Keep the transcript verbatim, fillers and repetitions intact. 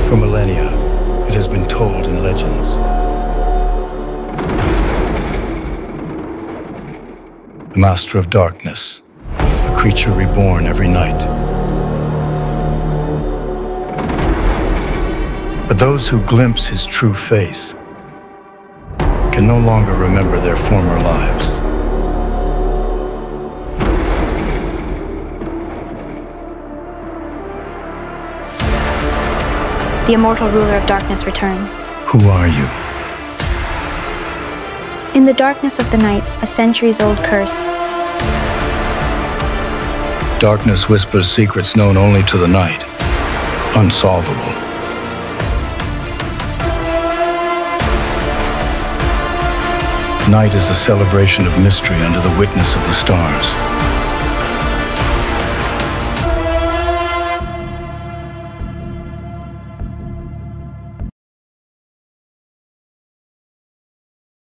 For millennia, it has been told in legends. The Master of Darkness, a creature reborn every night. But those who glimpse his true face can no longer remember their former lives. The immortal ruler of darkness returns. Who are you? In the darkness of the night, a centuries-old curse. Darkness whispers secrets known only to the night, unsolvable. Night is a celebration of mystery under the witness of the stars.